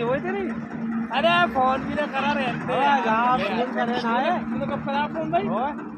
से हुए थे नहीं। अरे फोन भी ना करा रहे हाँ, जहाँ आप फोन कर रहे हैं ना है। तो कब करा फोन भाई?